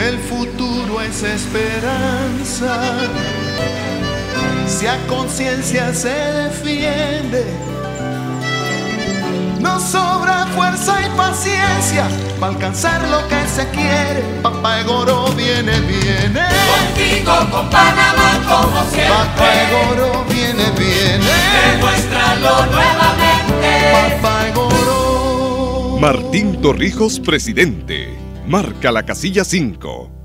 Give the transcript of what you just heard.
el futuro es esperanza. Si a conciencia se defiende, nos sobra fuerza y paciencia para alcanzar lo que se quiere. Papá Egoro viene, viene. Contigo, con Panamá, como siempre. Papá Egoro viene, viene. Demuéstralo nuevamente. Papá Egoro. Martín Torrijos, presidente. Marca la casilla 5.